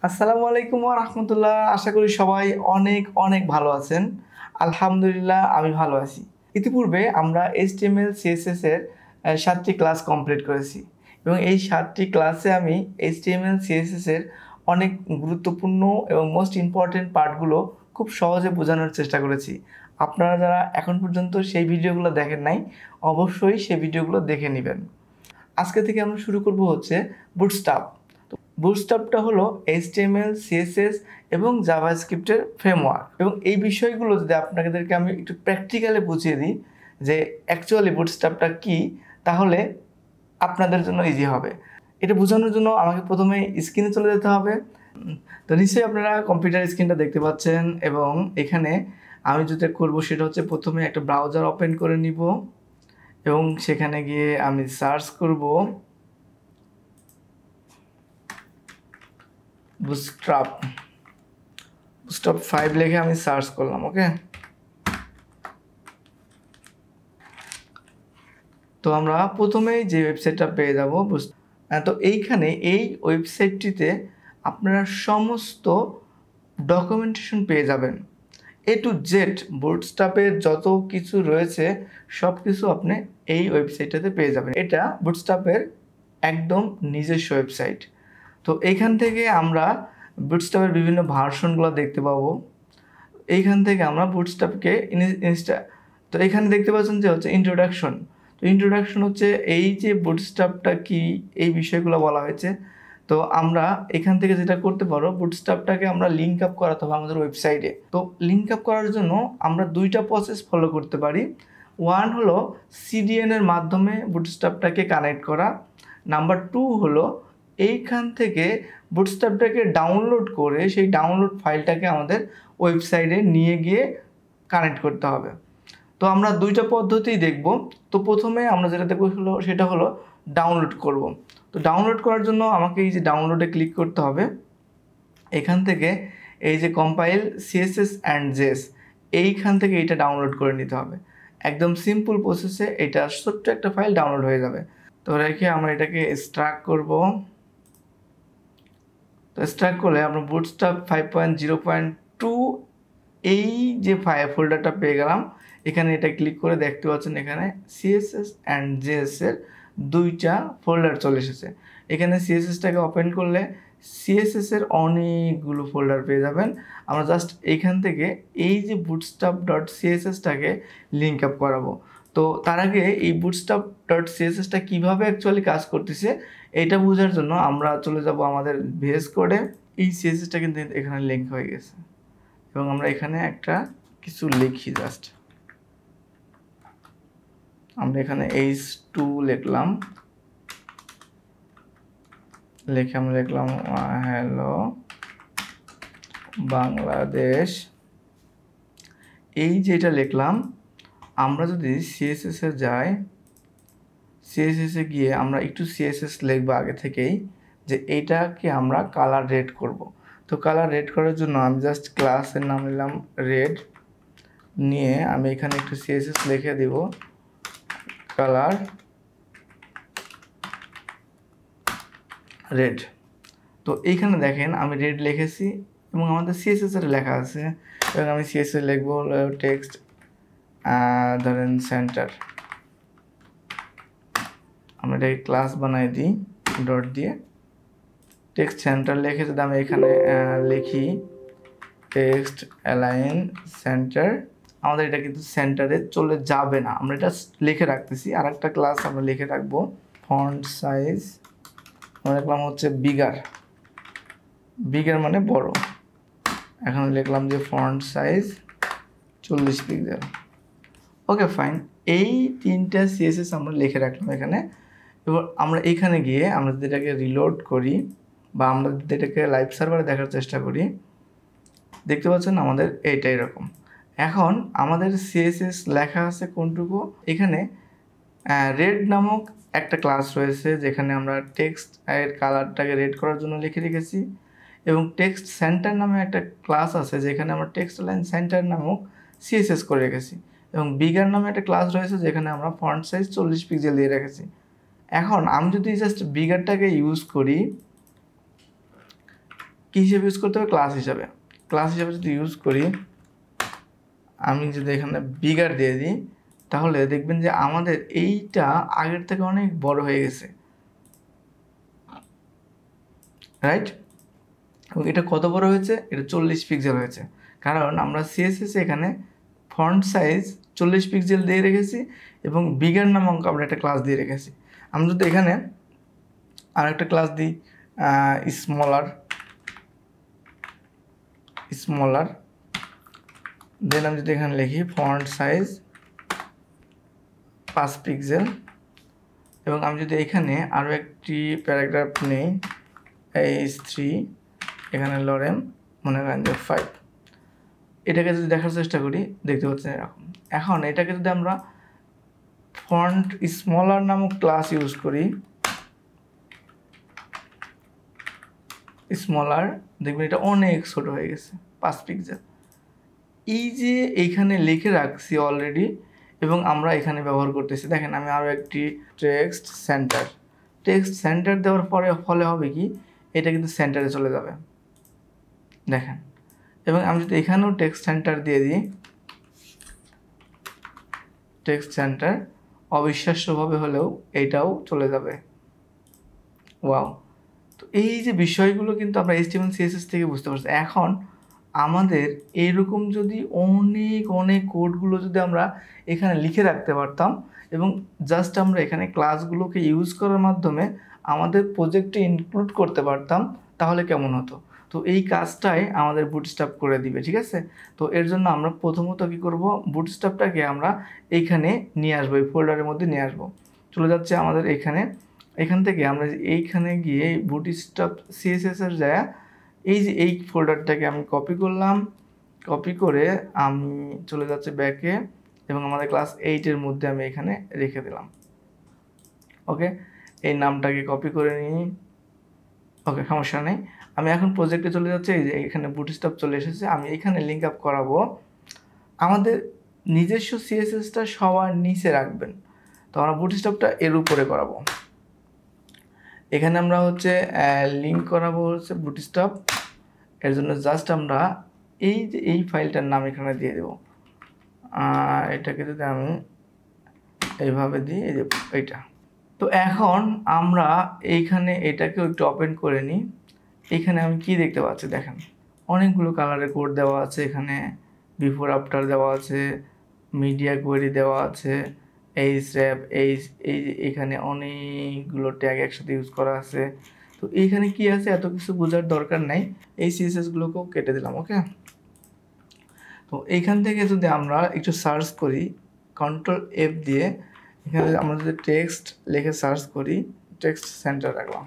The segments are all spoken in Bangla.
আসসালামু আলাইকুম ওয়া রাহমাতুল্লাহ। আশা করি সবাই অনেক অনেক ভালো আছেন। আলহামদুলিল্লাহ আমি ভালো আছি। ইতিপূর্বে আমরা HTML CSS এর 7টি ক্লাস কমপ্লিট করেছি এবং এই 7টি ক্লাসে আমি HTML CSS এর অনেক গুরুত্বপূর্ণ এবং মোস্ট ইম্পর্টেন্ট পার্টগুলো খুব সহজে বোঝানোর চেষ্টা করেছি। আপনারা যারা এখন পর্যন্ত সেই ভিডিওগুলো দেখেন নাই, অবশ্যই সেই ভিডিওগুলো দেখে নেবেন। আজকে থেকে আমরা শুরু করব হচ্ছে বুটস্ট্র্যাপ। বুটস্ট্র্যাপটা হলো HTML, CSS এবং জাভাস্ক্রিপ্টের ফ্রেমওয়ার্ক এবং এই বিষয়গুলো যদি আপনাদেরকে আমি একটু প্র্যাকটিক্যালি বুঝিয়ে দিই যে অ্যাকচুয়ালি বুটস্ট্র্যাপটা কী, তাহলে আপনাদের জন্য ইজি হবে। এটা বোঝানোর জন্য আমাকে প্রথমে স্ক্রিনে চলে যেতে হবে। তো নিশ্চয়ই আপনারা কম্পিউটার স্ক্রিনটা দেখতে পাচ্ছেন এবং এখানে আমি যেটা করব সেটা হচ্ছে প্রথমে একটা ব্রাউজার ওপেন করে নিব এবং সেখানে গিয়ে আমি সার্চ করব বুটস্ট্র্যাপ 5 লিখে আমি সার্চ করলাম। ওকে, তো আমরা প্রথমেই যে ওয়েবসাইটটা পেয়ে যাব। তো এইখানে এই ওয়েবসাইটটিতে আপনারা সমস্ত ডকুমেন্টেশন পেয়ে যাবেন, A to Z বুটস্ট্র্যাপের যত কিছু রয়েছে সব কিছু আপনি এই ওয়েবসাইটটাতে পেয়ে যাবেন। এটা বুটস্ট্র্যাপের একদম নিজস্ব ওয়েবসাইট। তো এইখান থেকে আমরা বুটস্ট্র্যাপের বিভিন্ন ভার্সনগুলো দেখতে পাবো। এইখান থেকে আমরা বুটস্ট্র্যাপকে তো এখানে দেখতে পাচ্ছেন যে হচ্ছে ইন্ট্রোডাকশন। তো ইন্ট্রোডাকশন হচ্ছে এই যে বুটস্ট্র্যাপটা কি, এই বিষয়গুলো বলা হয়েছে। তো আমরা এখান থেকে যেটা করতে পারো, বুটস্ট্র্যাপটাকে আমরা লিঙ্ক আপ করাতে হবে আমাদের ওয়েবসাইটে। তো লিঙ্ক আপ করার জন্য আমরা দুইটা প্রসেস ফলো করতে পারি। ওয়ান হলো CDN এর মাধ্যমে বুটস্ট্র্যাপটাকে কানেক্ট করা। নাম্বার 2 হলো এইখান থেকে বুটস্ট্র্যাপটাকে ডাউনলোড করে সেই ডাউনলোড ফাইলটাকে আমাদের ওয়েবসাইটে নিয়ে গিয়ে কানেক্ট করতে হবে। তো আমরা দুইটা পদ্ধতিই দেখব। তো প্রথমে আমরা যেটা দেখব সেটা হলো ডাউনলোড করব। তো ডাউনলোড করার জন্য আমাকে এই যে ডাউনলোডে ক্লিক করতে হবে। এখান থেকে এই যে কম্পাইল CSS অ্যান্ড JS, এইখান থেকে এটা ডাউনলোড করে নিতে হবে। একদম সিম্পল প্রসেসে এটা ছোট্ট একটা ফাইল ডাউনলোড হয়ে যাবে। তো রেখে আমরা এটাকে এক্সট্রাক্ট করব। তো এক্সট্রাক্ট করলে আমরা বুটস্ট্র্যাপ 5.0.2 এই যে ফোল্ডারটা পেয়ে গেলাম। এখানে এটা ক্লিক করে দেখতে পাচ্ছেন এখানে CSS অ্যান্ড JS এর দুইটা ফোল্ডার চলে এসেছে। এখানে CSSটাকে ওপেন করলে CSS এর অনেকগুলো ফোল্ডার পেয়ে যাবেন। আমরা জাস্ট এইখান থেকে এই যে bootstrap.cssটাকে লিঙ্ক আপ করাবো। তো তার আগে এই bootstrap.cssটা কীভাবে অ্যাকচুয়ালি কাজ করতেছে এটা বোঝার জন্য আমরা চলে যাব আমাদের VS কোডে। এই CSSটা কিন্তু এখানে লিঙ্ক হয়ে গেছে এবং আমরা এখানে একটা কিছু লিখি। জাস্ট আমরা এখানে H2 লিখলাম, লিখে আমরা লিখলাম হ্যালো বাংলাদেশ। এই যেটা লিখলাম, আমরা যদি CSS এ যাই, CSS এ গিয়ে আমরা একটু CSS লিখবো আগে থেকেই যে এইটাকে আমরা কালার রেড করব। তো কালার রেড করার জন্য আমি জাস্ট ক্লাসের নাম নিলাম রেড, নিয়ে আমি এখানে একটু CSS লিখে দিব কালার রেড। তো এইখানে দেখেন আমি রেড লিখেছি এবং আমাদের CSS এর লেখা আছে এবং আমি CSS লিখব টেক্সট ধরেন সেন্টার। আমরা এটাকে ক্লাস বানাই দিই ডট দিয়ে, টেক্সট সেন্টার লিখে যদি আমি এখানে লিখি টেক্সট অ্যালাইন সেন্টার, আমাদের এটা কিন্তু সেন্টারে চলে যাবে না। আমরা এটা লিখে রাখতেছি। আর একটা ক্লাস আমরা লিখে রাখবো ফন্ট সাইজ, আমরা লিখলাম হচ্ছে বিগার মানে বড়। এখন লিখলাম যে font size 40 pixel. Okay fine, এই তিনটা CSS আমরা লিখে রাখলাম এখানে। এবার আমরা এখানে গিয়ে আমরা যদি এটাকে রিলোড করি বা আমরা যদি এটাকে লাইভ সার্ভারে দেখার চেষ্টা করি, দেখতে পাচ্ছেন আমাদের এইটা এরকম। এখন আমাদের CSS লেখা আছে কোনটুকু, এখানে রেড নামক একটা ক্লাস রয়েছে যেখানে আমরা টেক্সট এর কালারটাকে রেড করার জন্য লিখে রেখেছি এবং টেক্সট সেন্টার নামে একটা ক্লাস আছে যেখানে আমরা টেক্সট লাইন সেন্টার নামক CSS করে রেখেছি এবং বিগার নামে একটা ক্লাস রয়েছে যেখানে আমরা ফন্ট সাইজ 40 পিক্সেল দিয়ে রেখেছি। এখন আমি যদি জাস্ট বিগারটাকে ইউজ করি কী হিসেবে ইউজ করতে হবে? ক্লাস হিসাবে। ক্লাস হিসাবে যদি ইউজ করি, আমি যদি এখানে বিগার দিয়ে দিই, তাহলে দেখবেন যে আমাদের এইটা আগের থেকে অনেক বড় হয়ে গেছে, রাইট? এবং এটা কত বড় হয়েছে? এটা 40 পিক্সেল হয়েছে, কারণ আমরা সিএসএস এখানে ফন্ট সাইজ 40 পিক্সেল দিয়ে রেখেছি এবং বিগার নামক আমরা একটা ক্লাস দিয়ে রেখেছি। আমরা যদি এখানে আরেকটা ক্লাস দিই স্মলার, দেন আমি যদি এখানে লিখি ফন্ট সাইজ 5 পিক্সেল, এবং আমি যদি এখানে আরও একটি প্যারাগ্রাফ নেই H3, এখানে লরেম মনে করেন যে 5, এটাকে যদি দেখার চেষ্টা করি দেখতে পাচ্ছেন এরকম। এখন এটাকে যদি আমরা ফন্ট স্মলার নামক ক্লাস ইউজ করি, স্মলার, দেখবেন এটা অনেক ছোট হয়ে গেছে 5 পিক্সেল। এই যে এইখানে লিখে রাখছি অলরেডি এবং আমরা এখানে ব্যবহার করতেছি, দেখেন আমি আরও একটি টেক্সট সেন্টার দেওয়ার ফলে হবে কি, এটা কিন্তু সেন্টারে চলে যাবে, দেখেন। এবং আমি যদি এখানেও টেক্সট সেন্টার দিয়ে দিই, টেক্সট সেন্টার, অবিশ্বাস্যভাবে হলেও এইটাও চলে যাবে। ওয়াও! তো এই যে বিষয়গুলো কিন্তু আমরা HTML CSS থেকে বুঝতে পারছি। এখন আমাদের এইরকম যদি অনেক কোডগুলো যদি আমরা এখানে লিখে রাখতে পারতাম এবং জাস্ট আমরা এখানে ক্লাসগুলোকে ইউজ করার মাধ্যমে আমাদের প্রজেক্টে ইনক্লুড করতে পারতাম, তাহলে কেমন হতো? তো এই কাজটাই আমাদের বুটস্ট্র্যাপ করে দিবে, ঠিক আছে? তো এর জন্য আমরা প্রথমত কী করব, বুটস্ট্র্যাপটাকে আমরা এইখানে নিয়ে আসবো, এই ফোল্ডারের মধ্যে নিয়ে আসবো। চলে যাচ্ছে আমাদের এখান থেকে আমরা এইখানে গিয়ে বুটস্ট্র্যাপ CSS এর জায়গা, এই যে এই ফোল্ডারটাকে আমি কপি করলাম, কপি করে আমি চলে যাচ্ছে ব্যাকে এবং আমাদের ক্লাস 8-এর মধ্যে আমি এখানে রেখে দিলাম। ওকে, এই নামটাকে কপি করে নিই। ওকে, সমস্যা নেই। আমি এখন প্রজেক্টে চলে যাচ্ছি, এই যে এখানে বুটস্ট্র্যাপ চলে এসেছে। আমি এখানে লিঙ্ক আপ করাবো। আমাদের নিজস্ব CSSটা সবার নিচে রাখবেন, তো আমরা বুটস্ট্র্যাপটা এর উপরে করাবো। এখানে আমরা হচ্ছে লিঙ্ক করাবো হচ্ছে বুটস্ট্র্যাপ, এর জন্য জাস্ট আমরা এই যে এই ফাইলটার নাম এখানে দিয়ে দেব। এটাকে যদি আমি এইভাবে দিই, এই যে এইটা। তো এখন আমরা এইখানে এটাকে একটু ওপেন করে নিই। এখানে আমি কি দেখতে পাচ্ছি দেখেন, অনেকগুলো কালারের কোড দেওয়া আছে, এখানে বিফোর আফটার দেওয়া আছে, মিডিয়া কোয়েরি দেওয়া আছে, href, এখানে অনেকগুলো ট্যাগ একসাথে ইউজ করা আছে। তো এইখানে কি আছে এত কিছু বোঝার দরকার নাই, এই CSS-গুলোকেও কেটে দিলাম। ওকে, তো এইখান থেকে যদি আমরা একটু সার্চ করি Ctrl+F দিয়ে, এখানে আমরা যদি টেক্সট লিখে সার্চ করি, টেক্সট সেন্টার রাখলাম।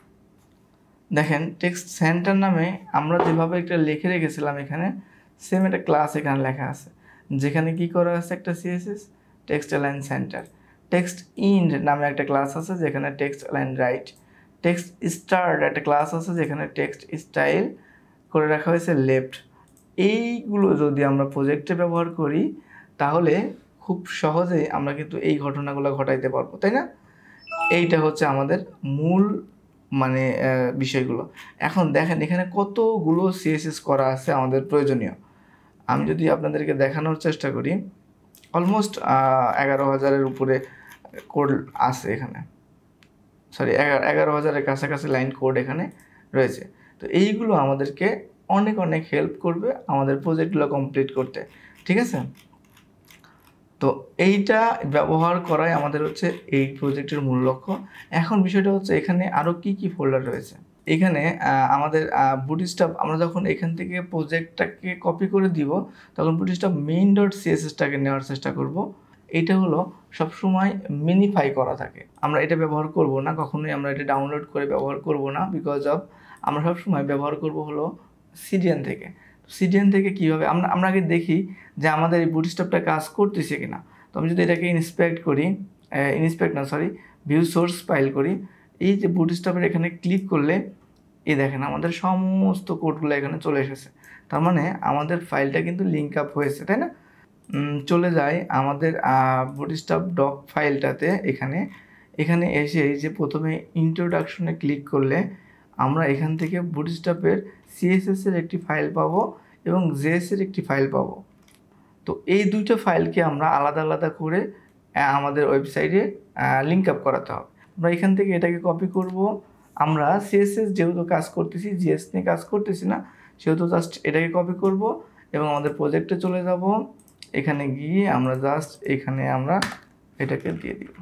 দেখেন টেক্সট সেন্টার নামে আমরা যেভাবে একটা লিখে রেখেছিলাম এখানে, সেম একটা ক্লাস এখানে লেখা আছে, যেখানে কি করা আছে একটা CSS text align centre. Text end নামে একটা ক্লাস আছে যেখানে text align right. Text start একটা ক্লাস আছে যেখানে টেক্সট স্টাইল করে রাখা হয়েছে লেফট। এইগুলো যদি আমরা প্রজেক্টে ব্যবহার করি তাহলে খুব সহজেই আমরা কিন্তু এই ঘটনাগুলো ঘটাইতে পারবো, তাই না? এইটা হচ্ছে আমাদের মূল মানে বিষয়গুলো। এখন দেখেন এখানে কতগুলো CSS করা আছে আমাদের প্রয়োজনীয়। আমি যদি আপনাদেরকে দেখানোর চেষ্টা করি, অলমোস্ট 11,000-এর উপরে কোড আছে এখানে, সরি 11,000-এর কাছাকাছি লাইন কোড এখানে রয়েছে। তো এইগুলো আমাদেরকে অনেক হেল্প করবে আমাদের প্রজেক্টগুলো কমপ্লিট করতে, ঠিক আছে? তো এইটা ব্যবহার করাই আমাদের হচ্ছে এই প্রজেক্টের মূল লক্ষ্য। এখন বিষয়টা হচ্ছে এখানে আরও কি ফোল্ডার রয়েছে। এখানে আমাদের বুটস্ট্র্যাপ, আমরা যখন এখান থেকে প্রজেক্টটাকে কপি করে দিব তখন বুটস্ট্র্যাপ main.css-টাকে নেওয়ার চেষ্টা করব। এটা হলো সবসময় মিনিফাই করা থাকে, আমরা এটা ব্যবহার করব না কখনোই, আমরা এটা ডাউনলোড করে ব্যবহার করব না, বিকজ অফ আমরা সবসময় ব্যবহার করব হলো সিডিএন থেকে। সিডিএন থেকে কীভাবে আমরা আগে দেখি যে আমাদের এই বুটস্ট্র্যাপটা কাজ করতেছে কিনা। তো আমি যদি এটাকে ভিউ সোর্স ফাইল করি, এই যে বুটস্ট্র্যাপের এখানে ক্লিক করলে এই দেখেন আমাদের সমস্ত কোডগুলো এখানে চলে এসেছে, তার মানে আমাদের ফাইলটা কিন্তু লিঙ্ক আপ হয়েছে, তাই না? চলে যায় আমাদের বুটস্ট্র্যাপ ডক ফাইলটাতে। এখানে এসে এই যে প্রথমে ইন্ট্রোডাকশনে ক্লিক করলে আমরা এখান থেকে বুটস্ট্র্যাপের সিএসএস এর একটি ফাইল পাবো এবং জেএস এর একটি ফাইল পাবো। তো এই দুইটা ফাইলকে আমরা আলাদা আলাদা করে আমাদের ওয়েবসাইটে লিঙ্ক আপ করাতে হবে। আমরা এখান থেকে এটাকে কপি করব। আমরা সিএসএস যেহেতু কাজ করতেছি, জিএস নিয়ে কাজ করতেছি না, সেহেতু জাস্ট এটাকে কপি করব এবং আমাদের প্রজেক্টে চলে যাব। এখানে গিয়ে আমরা জাস্ট এখানে আমরা এটাকে দিয়ে দিব।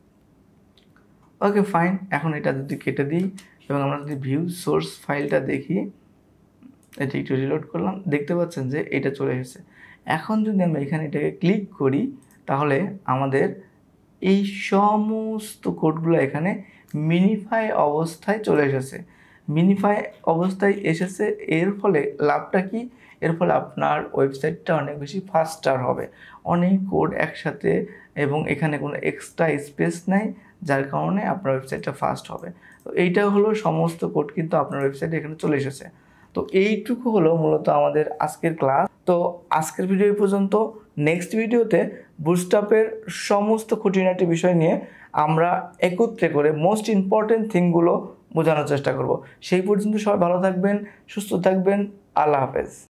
Okay fine. এখন এটা যদি কেটে দিই এবং আমরা যদি ভিউ সোর্স ফাইলটা দেখি, এটা একটু রিলোড করলাম, দেখতে পাচ্ছেন যে এটা চলে এসেছে। এখন যদি আমরা এখানে এটাকে ক্লিক করি তাহলে আমাদের এই সমস্ত কোডগুলো এখানে মিনিফাই অবস্থায় চলে এসেছে। মিনিফাই অবস্থায় এসেছে, এর ফলে লাভটা কি? এর ফলে আপনার ওয়েবসাইটটা অনেক বেশি ফাস্টার হবে, অনেক কোড একসাথে, এবং এখানে কোনো এক্সট্রা স্পেস নেই, যার কারণে আপনার ওয়েবসাইটটা ফাস্ট হবে। তো এইটা হলো সমস্ত কোড কিন্তু আপনার ওয়েবসাইটে এখানে চলে এসেছে। তো এইটুকু হলো মূলত আমাদের আজকের ক্লাস। তো আজকের ভিডিও পর্যন্ত। নেক্সট ভিডিওতে বুটস্ট্র্যাপের সমস্ত খুঁটিনাটি বিষয় নিয়ে আমরা একত্রে করে মোস্ট ইম্পর্টেন্ট থিংগুলো বোঝানোর চেষ্টা করব। সেই পর্যন্ত সবাই ভালো থাকবেন, সুস্থ থাকবেন। আল্লাহ হাফেজ।